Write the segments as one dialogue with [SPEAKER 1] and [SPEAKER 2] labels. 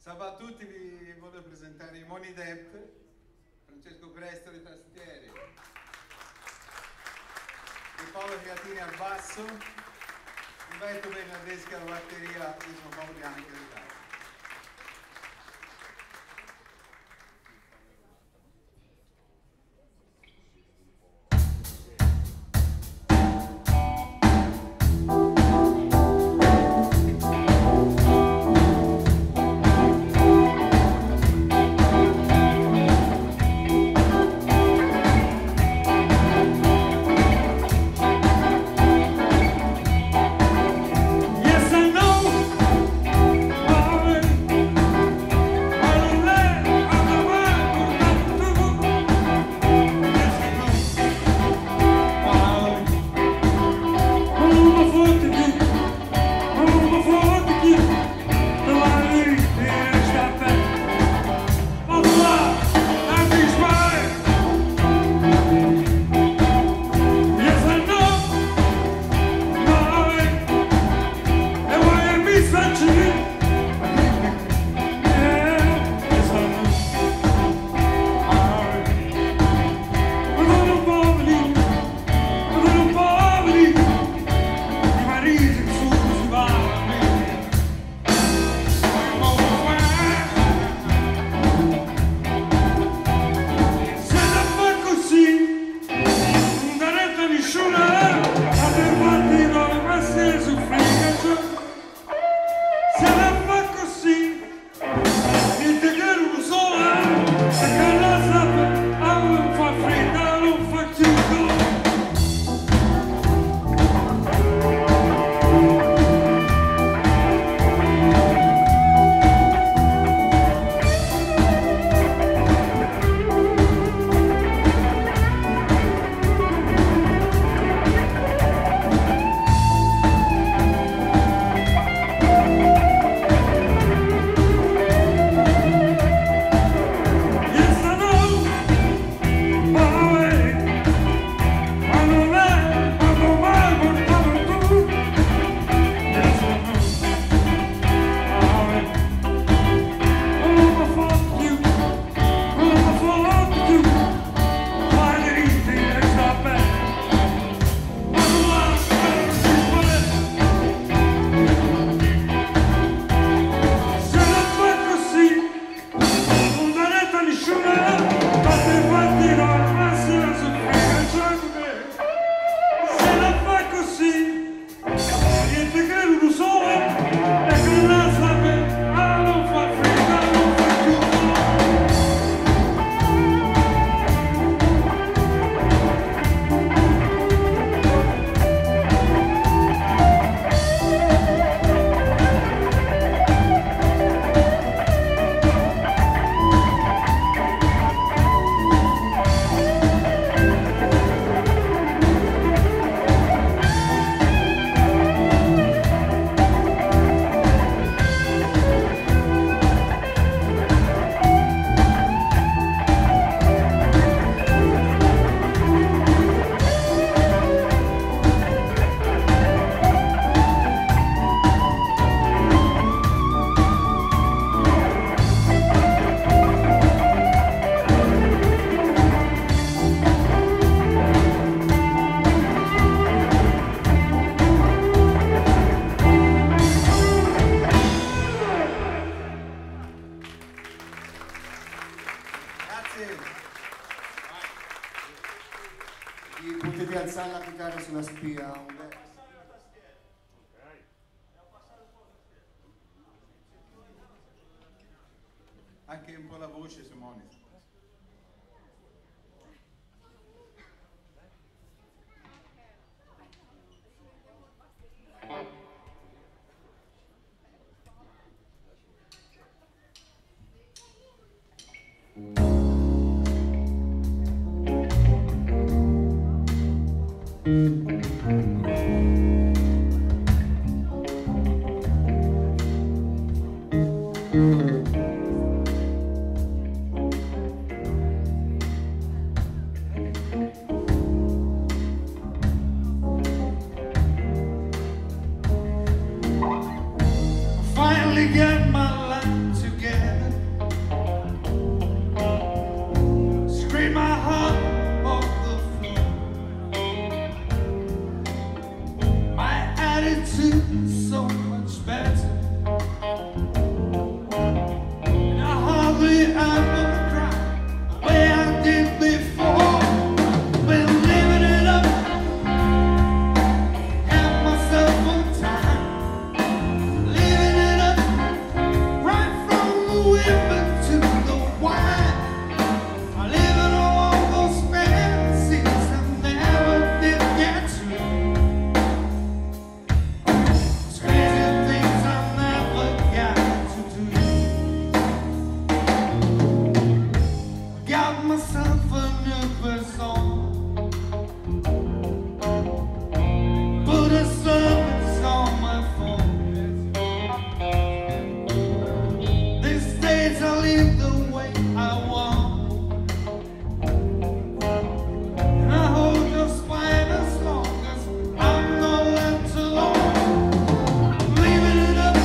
[SPEAKER 1] Salve a tutti, vi voglio presentare i Moni Dept, Francesco Presto ai tastieri, e Paolo Fiatini al basso, Umberto Bernardeschi alla batteria e sono Paolo Bianchi al chitarra. Potete alzare la chitarra sulla spia. Anche un po' la voce su Moni. Finally get my life together. days I live the way I want, and I hold your spine as long as I'm not left alone. I'm leaving it up,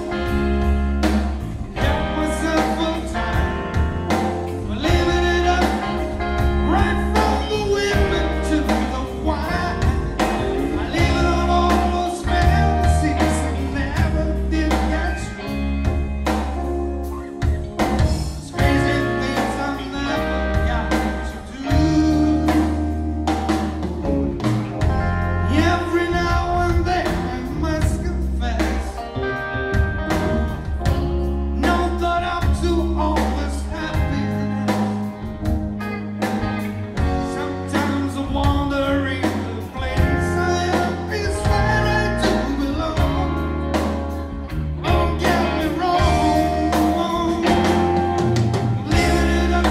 [SPEAKER 1] get myself on time. I'm leaving it up, right from the women to the wine. I leave it on all those fantasies that never did catch me. Those crazy things I never got to do. Every now and then I must confess, no thought up to all this happiness. Sometimes I wonder if the place I am is where I do belong. Don't get me wrong, living it up,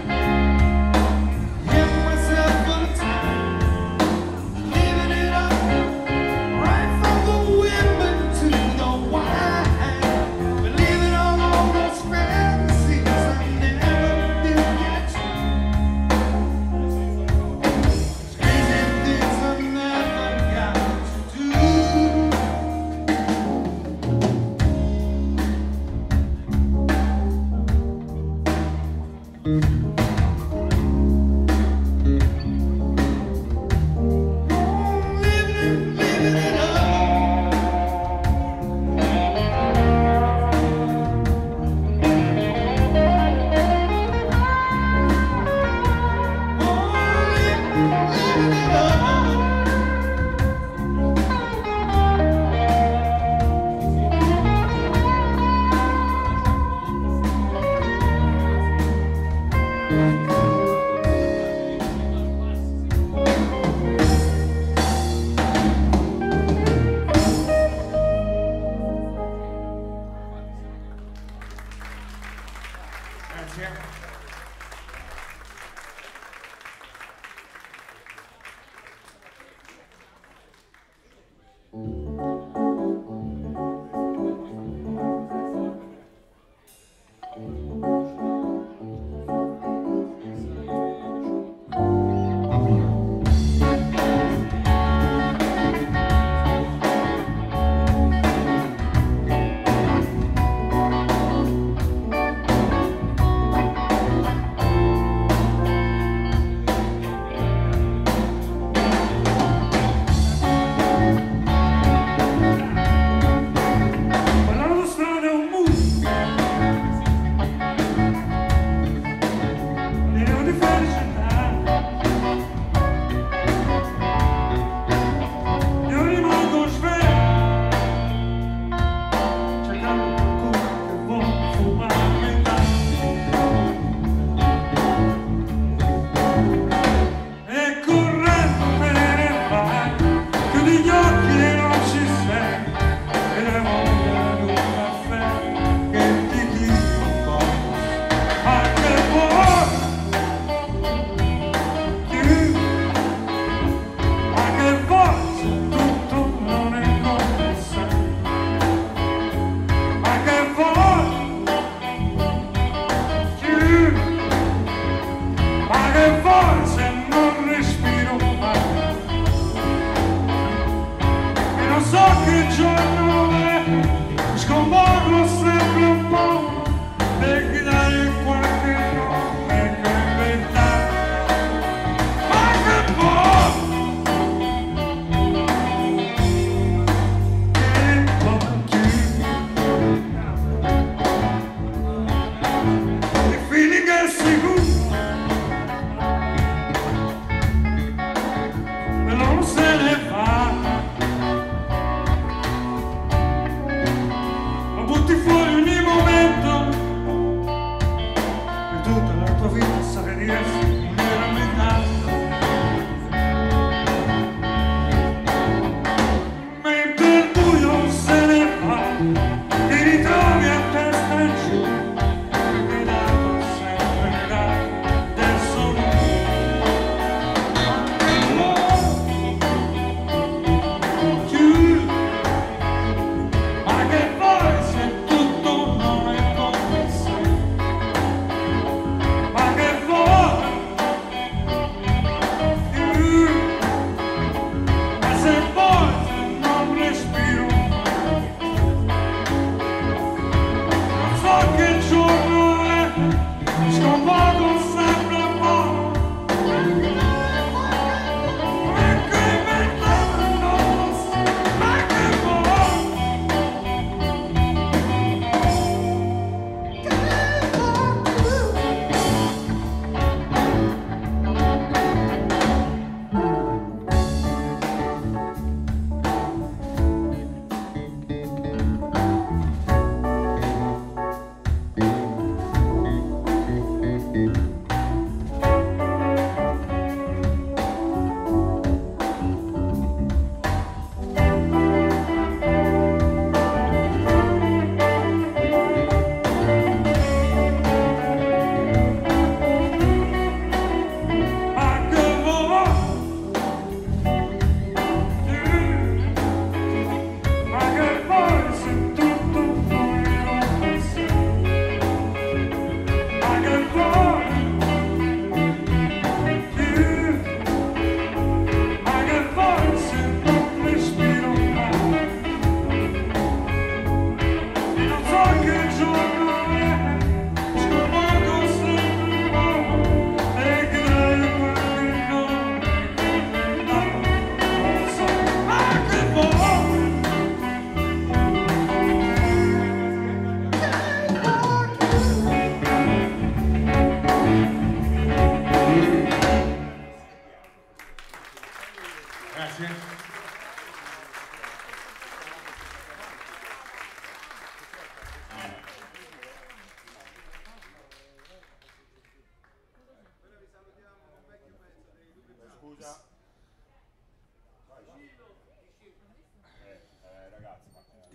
[SPEAKER 1] give myself a time, living it up, right from the women to the wine, believing on all those fantasies I never did catch. Crazy things I never got to do. Living it up. Living it up. Grazie.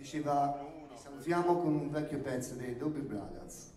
[SPEAKER 2] diceva salutiamo con un vecchio pezzo dei Doobie Brothers.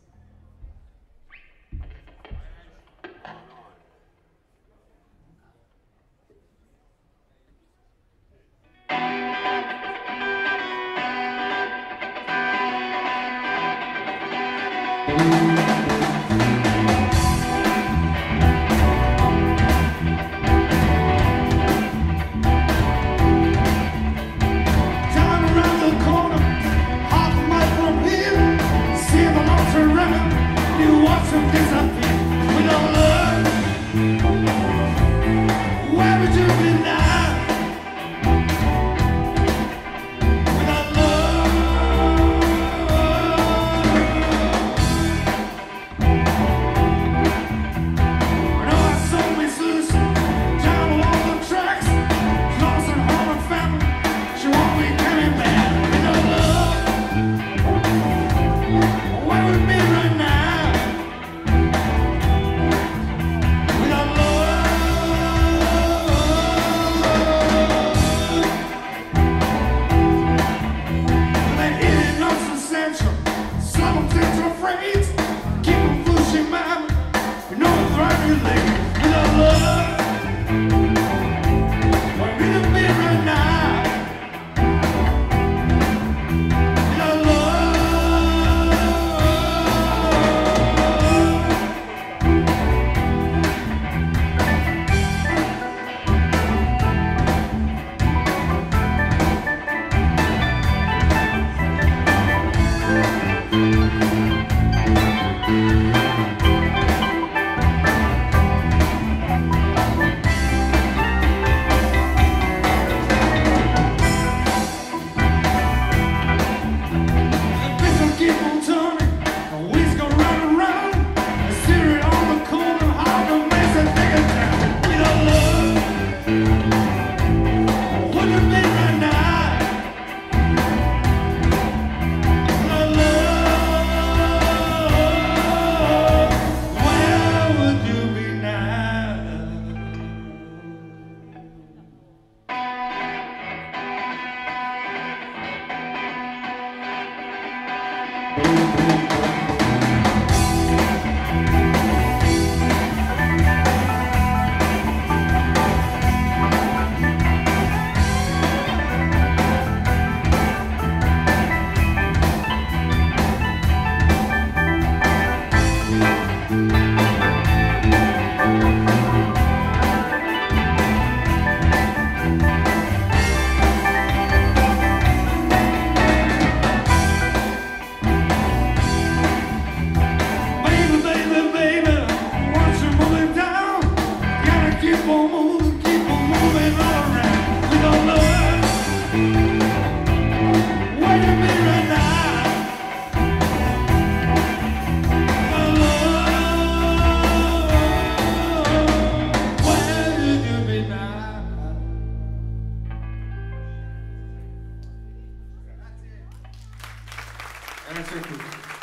[SPEAKER 1] Grazie a tutti.